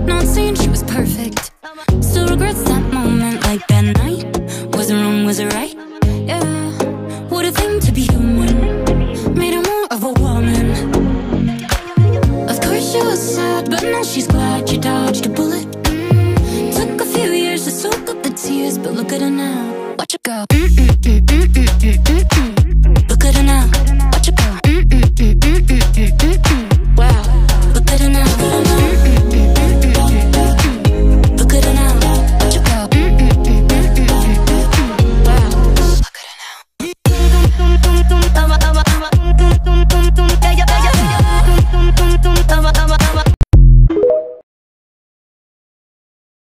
Not saying she was perfect, still regrets that moment. Like that night, was it wrong, was it right? Yeah, what a thing to be human, made her more of a woman. Of course she was sad, but now she's glad she dodged a bullet. Took a few years to soak up the tears, but look at her now, watch her go.